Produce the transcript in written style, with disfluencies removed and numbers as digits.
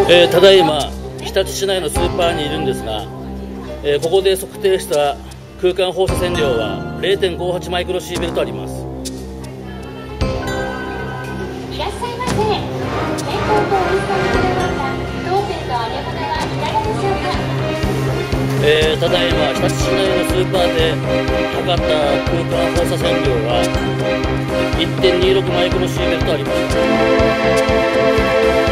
ただいま日立市内のスーパーにいるんですが、ここで測定した空間放射線量は 0.58 マイクロシーベルトあります。 いらっしゃいませ。健康とおいしさにこだわった当店の揚げ物はいかがでしょうか。 ただいま日立市内のスーパーで測った空間放射線量は 1.26 マイクロシーベルトあります。